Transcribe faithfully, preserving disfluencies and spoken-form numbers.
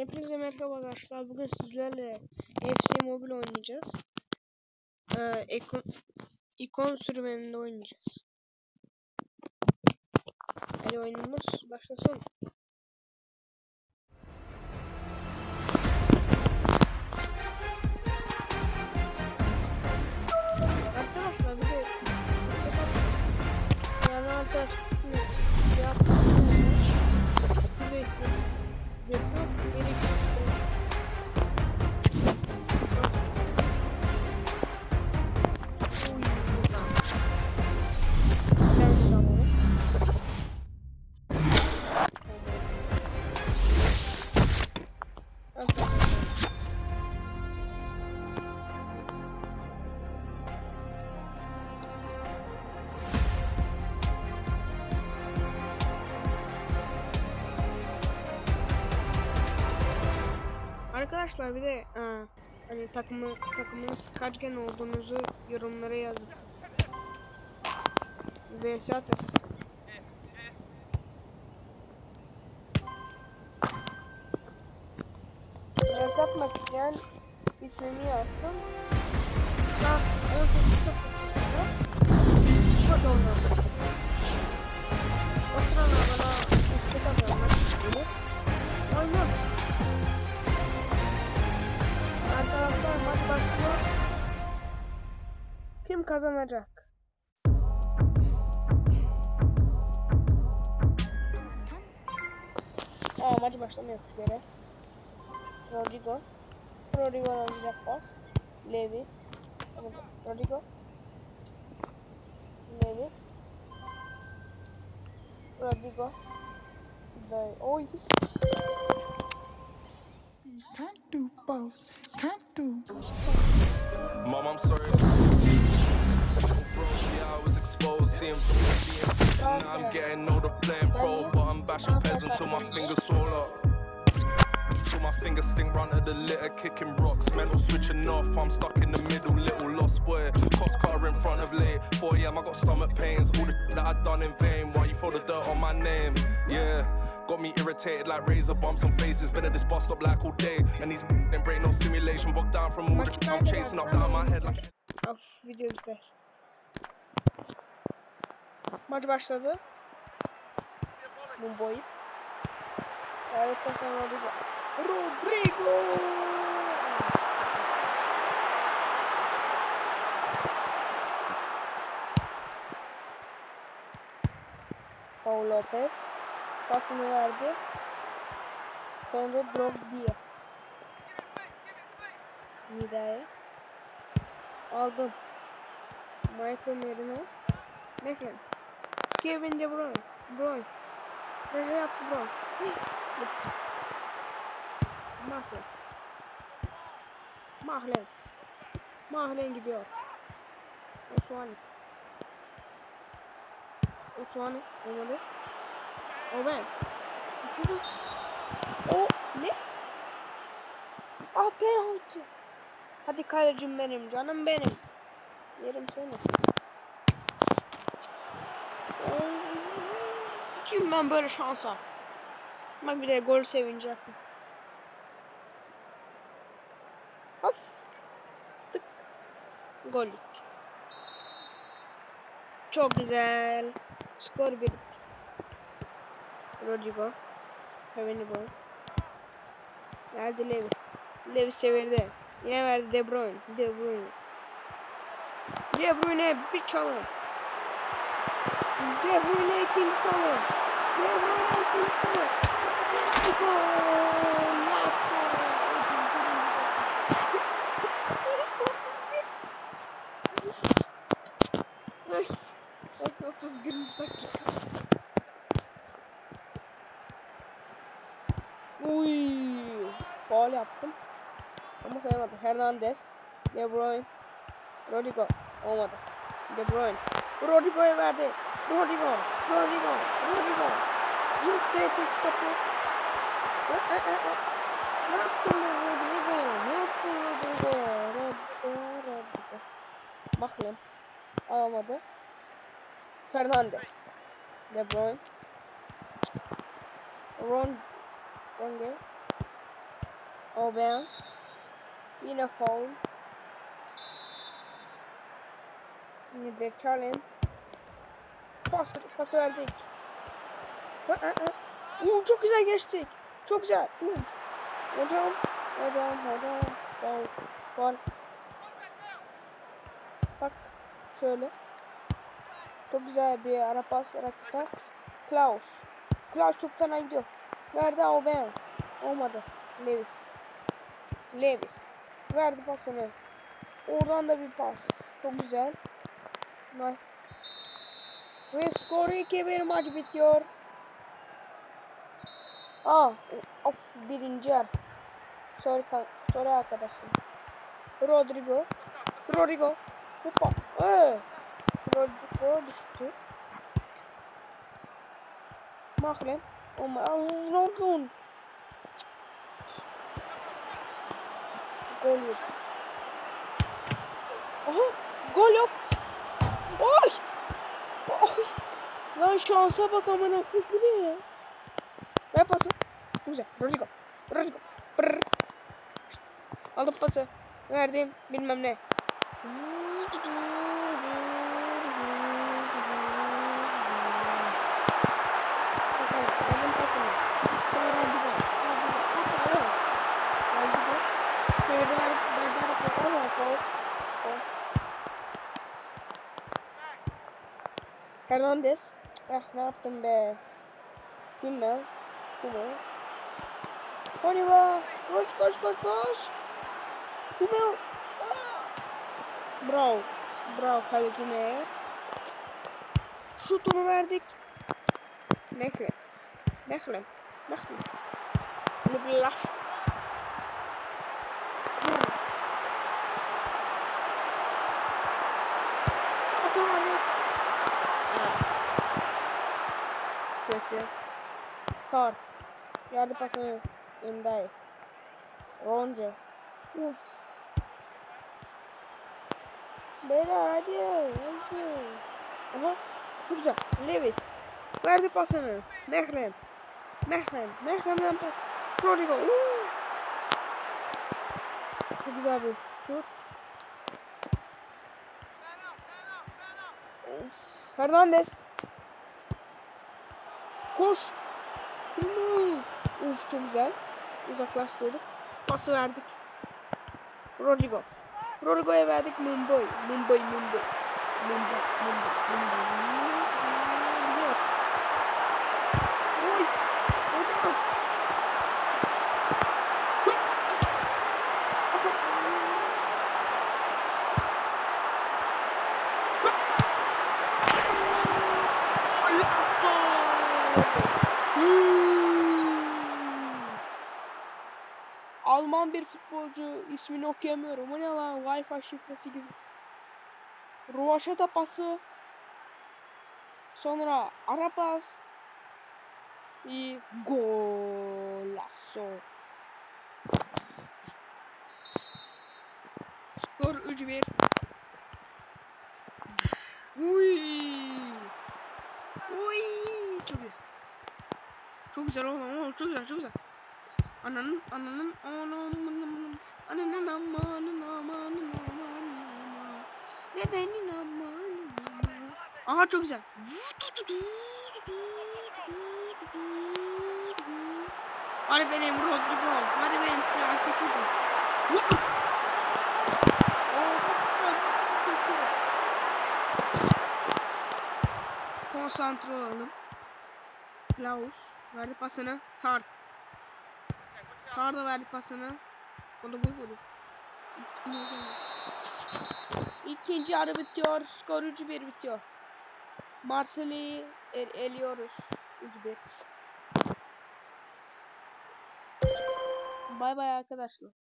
Hepinize merhaba arkadaşlar. Bugün sizlerle F C Mobile oynayacağız. Ee, ikon, ikon sürümünde oynayacağız. Hadi oyunumuz başlasın. Arkadaşlar bir de yani arkadaşlar yaptığımız Arkadaşlar bir de aa, hani takımı takımınız kaç gen olduğunuzu yorumlara yazın. V S atarız. V S atmak isteyen ismini yazsın. Ben on sekiz dakikada şurada oynadım. O sırada bana istek atarım. Gelir. Oynam. Arkadaşlar maç başlıyor. Kim kazanacak? Aa, maç başlamıyor bir kere. Rodrigo. Rodrigo alacak pas. Lewis. Rodrigo. Lewis. Rodrigo. Oy. Can't do both. Can't do. Mom, I'm sorry. Bro, yeah, I was exposed. Seeing now I'm getting older playing pro, but I'm bashing pez until my fingers swell up. Till my fingers sting round to the litter, kicking rocks. Mental switching off, I'm stuck in the middle, little lost boy. Cost car in front of late. four a m I got stomach pains. All the that I done in vain. Why you throw the dirt on my name? Yeah. Got me irritated like razor bumps on faces. Been at this bus stop like all day. And these ain't break no simulation. Bogged down from all the I'm chasing up down my head like. Of video biter. Maç başladı. Mumboy. Harika Rodrigo. Rodrigo. Paul Lopez pasını verdi. Sonra Drogba. Nida'ya. Aldım. Michael Merino. Bekle. Kevin De Bruyne. Bruyne. Ne yaptı Bruyne? Mahlen. Mahlen. Mahlen gidiyor. Osmani. Osmani. Olmadı. O ben. O ne? Ah, penaltı. Hadi kalecim benim, canım benim. Yerim seni. Sikiyim ben böyle şansa. Bak bir de gol sevinci yaptım. Of. Tık. Gol. Çok güzel. Skor bir. Rodrigo. Kevin Ball. Geldi Lewis. Lewis çevirdi. Yine verdi De Bruyne. De Bruyne. De Bruyne bir çalım. De Bruyne ikinci çalım. De Bruyne ikinci çalım. otuz birinci dakika. Uy, faul yaptım. Ama sayamadı. Hernandez, De Bruyne, Rodrigo. Olmadı. De Bruyne. Rodrigo'ya verdi. Rodrigo, Rodrigo, Rodrigo. Cırt diye tek topu. Ne yaptın Rodrigo? Ne yaptın Rodrigo? Rodrigo, Rodrigo. Bakın. Alamadı. Fernandez. De Bruyne. Ron. Ronge. Aubameyang. Yine foul. Yine de Charlin. Pas, pas verdik. Ha, ha, ha. Oo, çok güzel geçtik. Çok güzel. Uf. Hocam. Hocam. Hocam. Foul. Foul. Bak. Şöyle. Çok güzel bir ara pas rakibe. Klaus. Klaus çok fena gidiyor. Verdi Aubameyang. Olmadı. Lewis. Lewis. Verdi pasını. Oradan da bir pas. Çok güzel. Nice. Ve skor iki bir, maç bitiyor. Aa, of, birinci yer. Sorry, sorry arkadaşlar. Rodrigo. Rodrigo. Hoppa. Ee. Rodrigo düştü. Mahlem. Ama Rodrigo. Gol yok. Aha, gol yok. Oy! Oy! Lan şansa bak amına koyayım, bu ne ya? Ver pası. Çok güzel. Rodrigo. Rodrigo. Brrr. Aldım pası. Verdim. Bilmem ne. Aldım pasını. Rodrigo. Hernandez. Eh, ne yaptım be? Bilmem. Bilmem. Honiva. Koş koş koş koş. Bilmem. Bravo. Bravo kalecime. Şutunu verdik. Mehlem. Mehlem. Mehlem. Lüblaş. Kötü. Sar. Geldi pasını. Enday. Ronca. Uf. Beyler hadi. Hadi. Aha. Çok güzel. Lewis. Verdi pasını. Mehlem. Mehlem. Mehlem'den pas. Rodrigo. Uf. Çok güzel bir şut. Hernandez. Koş. Uf, çok güzel. Uzaklaştırdık. Pası verdik. Rodrigo. Rodrigo'ya verdik. Mumbai. Mumbai, Mumbai. Mumbai, Mumbai, Mumbai. Oy. Rodrigo. Alman bir futbolcu, ismini okuyamıyorum. O ne lan? Wi-Fi şifresi gibi. Rovaşata pası. Sonra ara pas. Ve golazo. Skor üç bir. Uy. Uy. Çok güzel. Çok güzel oğlum. Çok güzel, çok güzel. Ananın, ananın, ananın, ananın, amanın, amanın, amanın, nedenin amanın. Aha çok güzel. Hadi benim Rodrigo. Hadi benim Rodrigo. Konsantre olalım. Klaus verdi pasını. Sar. Sar da verdi pasını. Onu bulmadı. İkinci yarı bitiyor. Skor üç bir bitiyor. Marseille'yi el eliyoruz. üç bir. Bay bay arkadaşlar.